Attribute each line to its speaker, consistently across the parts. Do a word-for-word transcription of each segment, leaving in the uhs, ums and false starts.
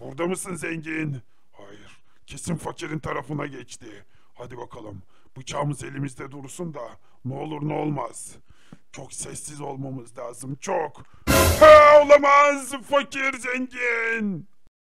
Speaker 1: Burada mısın zengin? Hayır. Kesin fakirin tarafına geçti. Hadi bakalım. Bıçağımız elimizde dursun da ne olur ne olmaz. Çok sessiz olmamız lazım. Çok. Ha, olamaz. Fakir zengin.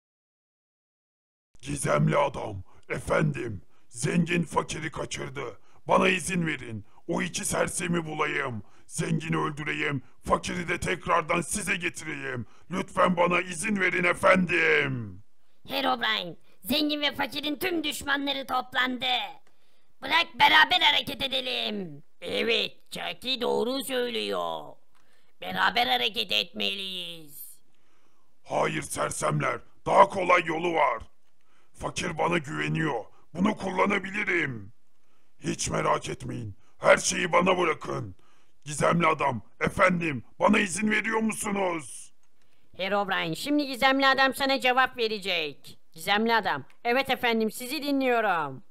Speaker 1: Gizemli adam. Efendim. Zengin fakiri kaçırdı. Bana izin verin. O iki sersemi bulayım. Zengini öldüreyim. Fakiri de tekrardan size getireyim. Lütfen bana izin verin efendim.
Speaker 2: Herobrine, zengin ve fakirin tüm düşmanları toplandı. Bırak beraber hareket edelim. Evet, Chucky doğru söylüyor. Beraber hareket etmeliyiz.
Speaker 1: Hayır sersemler. Daha kolay yolu var. Fakir bana güveniyor. Bunu kullanabilirim. Hiç merak etmeyin. Her şeyi bana bırakın. Gizemli adam, efendim, bana izin veriyor musunuz?
Speaker 3: Herobrine, şimdi gizemli adam sana cevap verecek. Gizemli adam, evet efendim sizi dinliyorum.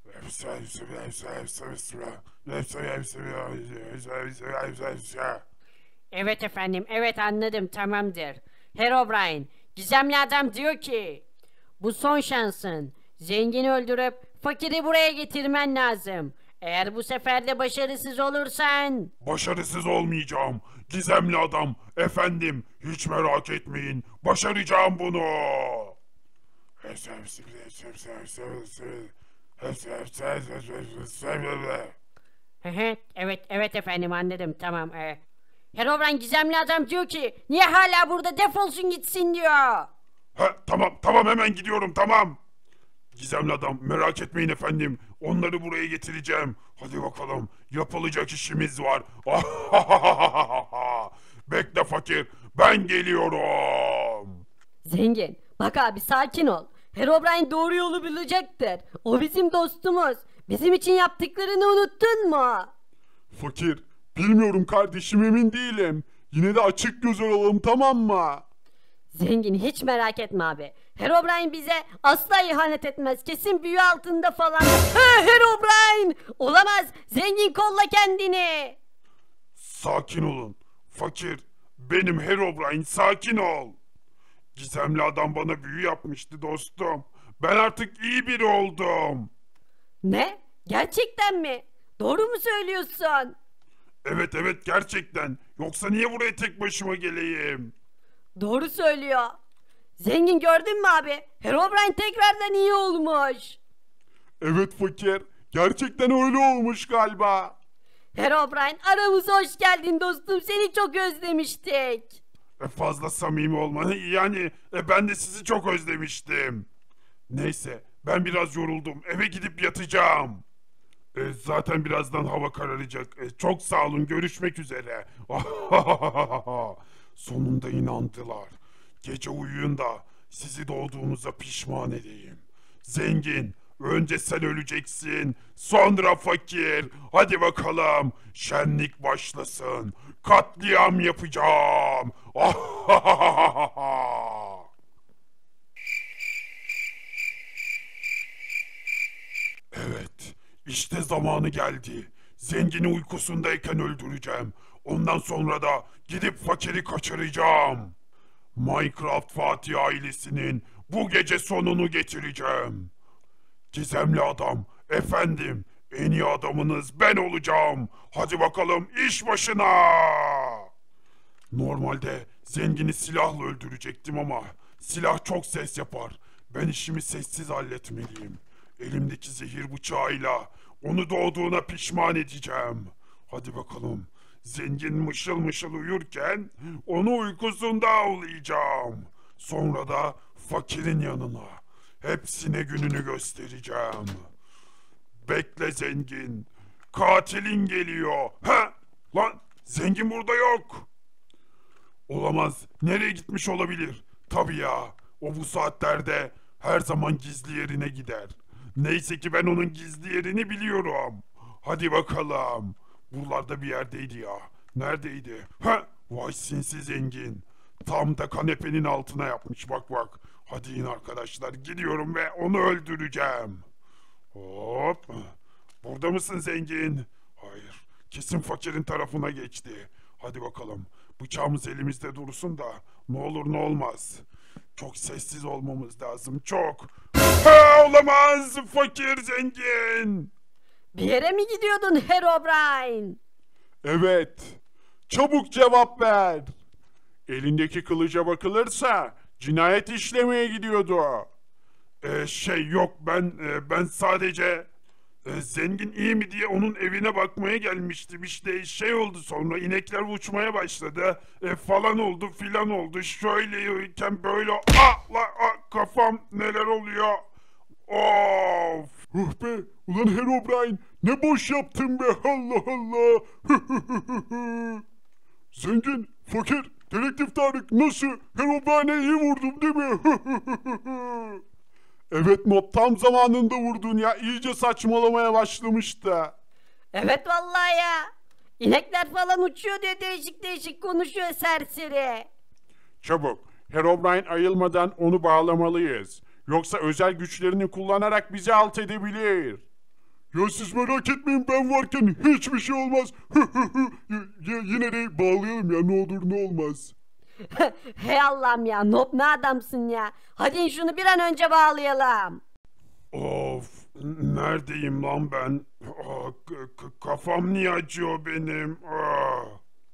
Speaker 3: Evet efendim, evet anladım, tamamdır. Herobrine, gizemli adam diyor ki, bu son şansın. Zengini öldürüp fakiri buraya getirmen lazım. Eğer bu sefer de başarısız olursan...
Speaker 1: Başarısız olmayacağım. Gizemli adam, efendim, hiç merak etmeyin. Başaracağım bunu.
Speaker 3: Evet, evet efendim anladım, tamam. Ee, Herobrine gizemli adam diyor ki, niye hala burada, defolsun gitsin diyor.
Speaker 1: Ha, tamam, tamam hemen gidiyorum, tamam. Gizemli adam, merak etmeyin efendim. Onları buraya getireceğim. Hadi bakalım, yapılacak işimiz var. Bekle fakir, ben geliyorum.
Speaker 3: Zengin, bak abi sakin ol. Herobrine doğru yolu bilecektir. O bizim dostumuz. Bizim için yaptıklarını unuttun mu?
Speaker 1: Fakir, bilmiyorum kardeşim, emin değilim. Yine de açık göz olalım, tamam mı?
Speaker 3: Zengin, hiç merak etme abi. Herobrine bize asla ihanet etmez. Kesin büyü altında falan. Ha, Herobrine! Olamaz. Zengin, kolla kendini.
Speaker 1: Sakin olun. Fakir, benim Herobrine, sakin ol. Gizemli adam bana büyü yapmıştı dostum. Ben artık iyi biri oldum.
Speaker 3: Ne? Gerçekten mi? Doğru mu söylüyorsun?
Speaker 1: Evet evet gerçekten. Yoksa niye buraya tek başıma geleyim?
Speaker 3: Doğru söylüyor. Zengin, gördün mü abi? Herobrine tekrardan iyi olmuş.
Speaker 1: Evet fakir. Gerçekten öyle olmuş galiba.
Speaker 3: Herobrine, aramıza hoş geldin dostum. Seni çok özlemiştik.
Speaker 1: E fazla samimi olmanı yani e ben de sizi çok özlemiştim. Neyse ben biraz yoruldum. Eve gidip yatacağım. E, zaten birazdan hava kararacak. E, çok sağ olun, görüşmek üzere. Sonunda inandılar. Gece uyuyun da sizi doğduğunuza pişman edeyim. Zengin, önce sen öleceksin, sonra fakir. Hadi bakalım, şenlik başlasın. Katliam yapacağım. Evet, işte zamanı geldi. Zengini uykusundayken öldüreceğim. Ondan sonra da gidip fakiri kaçıracağım. Minecraft Fatih ailesinin bu gece sonunu getireceğim. Gizemli adam, efendim, en iyi adamınız ben olacağım. Hadi bakalım iş başına. Normalde zengini silahla öldürecektim ama silah çok ses yapar. Ben işimi sessiz halletmeliyim. Elimdeki zehir bıçağıyla onu doğduğuna pişman edeceğim. Hadi bakalım. Zengin mışıl mışıl uyurken onu uykusunda avlayacağım. Sonra da fakirin yanına. Hepsine gününü göstereceğim. Bekle zengin. Katilin geliyor. Ha? Lan zengin burada yok. Olamaz. Nereye gitmiş olabilir? Tabii ya. O bu saatlerde her zaman gizli yerine gider. Neyse ki ben onun gizli yerini biliyorum. Hadi bakalım. Buralarda bir yerdeydi ya. Neredeydi? Ha? Vay sinsi zengin. Tam da kanepenin altına yapmış, bak bak. Hadi in arkadaşlar, gidiyorum ve onu öldüreceğim. Hop. Burada mısın zengin? Hayır. Kesin fakirin tarafına geçti. Hadi bakalım. Bıçağımız elimizde dursun da ne olur ne olmaz. Çok sessiz olmamız lazım, çok. Ha, olamaz, fakir zengin.
Speaker 3: Bir yere mi gidiyordun Herobrine?
Speaker 1: Evet. Çabuk cevap ver. Elindeki kılıca bakılırsa cinayet işlemeye gidiyordu. Ee, şey yok, ben e, ben sadece e, zengin iyi mi diye onun evine bakmaya gelmiştim. İşte şey oldu, sonra inekler uçmaya başladı e, falan oldu filan oldu. Şöyleyken böyle ah, la, ah, kafam neler oluyor. Of. Huh be, ulan Herobrine ne boş yaptın be, Allah Allah. Zengin, fakir, dedektif Tarık nasıl? Herobrine'e iyi vurdum değil mi? Evet Nob, tam zamanında vurdun ya, iyice saçmalamaya başlamıştı.
Speaker 3: Evet vallahi ya. İnekler falan uçuyor diye değişik değişik konuşuyor serseri.
Speaker 1: Çabuk, Herobrine ayılmadan onu bağlamalıyız. Yoksa özel güçlerini kullanarak bizi alt edebilir. Ya siz merak etmeyin, ben varken hiçbir şey olmaz. Yine de bağlayalım ya, ne olur ne olmaz.
Speaker 3: Hey Allah'ım ya, Nob ne adamsın ya. Hadi şunu bir an önce bağlayalım.
Speaker 1: Of, neredeyim lan ben? Aa, kafam niye acıyor benim? Aa.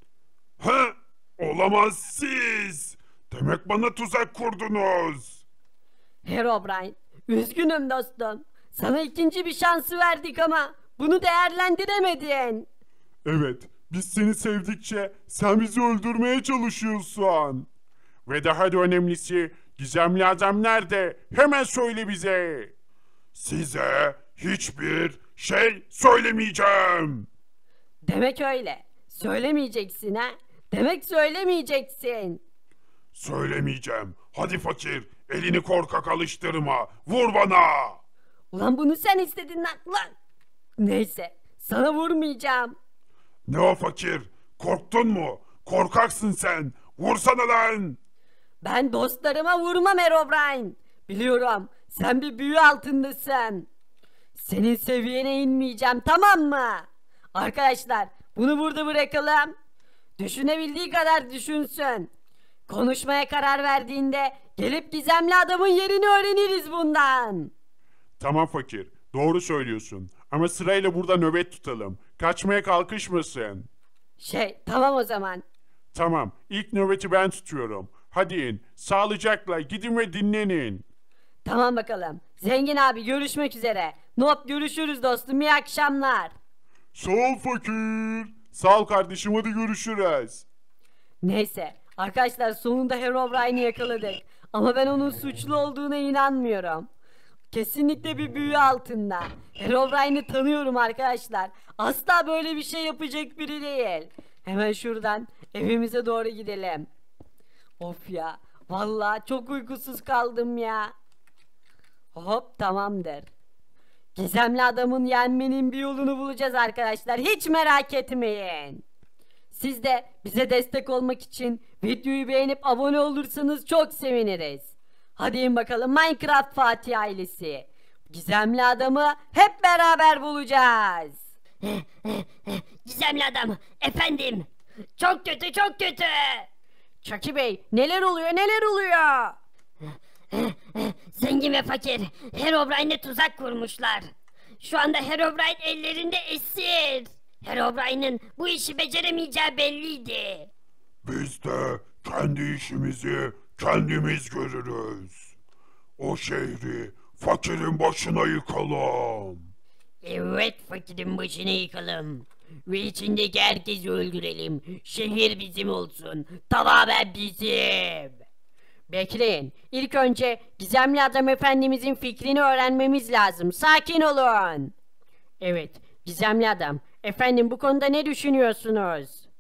Speaker 1: Ha, olamaz siz. Demek bana tuzak kurdunuz.
Speaker 3: Herobrine, üzgünüm dostum. Sana ikinci bir şansı verdik ama bunu değerlendiremedin.
Speaker 1: Evet, biz seni sevdikçe sen bizi öldürmeye çalışıyorsun. Ve daha da önemlisi, gizemli adam nerede? Hemen söyle bize. Size hiçbir şey söylemeyeceğim.
Speaker 3: Demek öyle. Söylemeyeceksin ha? Demek söylemeyeceksin.
Speaker 1: Söylemeyeceğim. Hadi fakir, elini korkak alıştırma. Vur bana.
Speaker 3: Ulan bunu sen istedin lan. Ulan. Neyse, sana vurmayacağım.
Speaker 1: Ne o fakir? Korktun mu? Korkaksın sen. Vursana lan.
Speaker 3: Ben dostlarıma vurmam Herobrine. Biliyorum, sen bir büyü altındasın. Senin seviyene inmeyeceğim, tamam mı? Arkadaşlar, bunu burada bırakalım. Düşünebildiği kadar düşünsün. Konuşmaya karar verdiğinde gelip gizemli adamın yerini öğreniriz bundan.
Speaker 1: Tamam fakir, doğru söylüyorsun. Ama sırayla burada nöbet tutalım. Kaçmaya kalkışmasın.
Speaker 3: Şey, tamam o zaman.
Speaker 1: Tamam, ilk nöbeti ben tutuyorum. Hadi in, sağlıcakla gidin ve dinlenin.
Speaker 3: Tamam bakalım. Zengin abi, görüşmek üzere. Nob, görüşürüz dostum, iyi akşamlar.
Speaker 1: Sağ ol fakir. Sağ ol kardeşim, hadi görüşürüz.
Speaker 3: Neyse, arkadaşlar sonunda Herobrine'i yakaladık. Ama ben onun suçlu olduğuna inanmıyorum. Kesinlikle bir büyü altında. Herobrine'i tanıyorum arkadaşlar. Asla böyle bir şey yapacak biri değil. Hemen şuradan evimize doğru gidelim. Of ya, vallahi çok uykusuz kaldım ya. Hop, tamamdır. Gizemli adamın yenmenin bir yolunu bulacağız arkadaşlar. Hiç merak etmeyin. Siz de bize destek olmak için videoyu beğenip abone olursanız çok seviniriz. Hadi in bakalım Minecraft Fatih ailesi. Gizemli adamı hep beraber bulacağız.
Speaker 2: Gizemli adam, efendim. Çok kötü, çok kötü.
Speaker 3: Chucky Bey, neler oluyor neler oluyor?
Speaker 2: Zengin ve fakir Herobrine'e tuzak kurmuşlar. Şu anda Herobrine ellerinde esir. Herobrine'in bu işi beceremeyeceği belliydi.
Speaker 1: Biz de kendi işimizi kendimiz görürüz. O şehri fakirin başına yıkalım.
Speaker 2: Evet, fakirin başına yıkalım. Ve içindeki herkesi öldürelim. Şehir bizim olsun. Tamamen bizim.
Speaker 3: Bekleyin. İlk önce Gizemli Adam Efendimizin fikrini öğrenmemiz lazım. Sakin olun. Evet, Gizemli Adam. Efendim, bu konuda ne düşünüyorsunuz?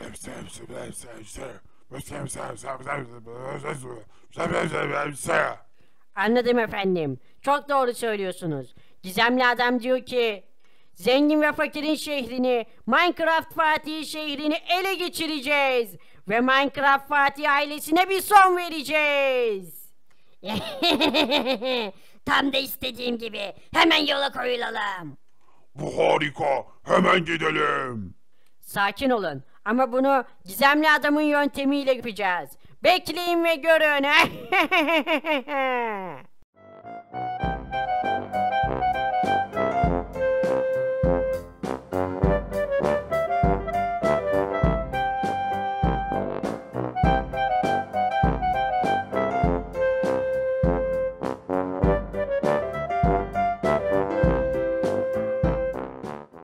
Speaker 3: Anladım efendim. Çok doğru söylüyorsunuz. Gizemli Adam diyor ki zengin ve fakirin şehrini, Minecraft Fatih şehrini ele geçireceğiz. Ve Minecraft Fatih ailesine bir son vereceğiz.
Speaker 2: Tam da istediğim gibi. Hemen yola koyulalım.
Speaker 1: Bu harika. Hemen gidelim.
Speaker 3: Sakin olun ama bunu Gizemli Adamın yöntemiyle yapacağız. Bekleyin ve görün.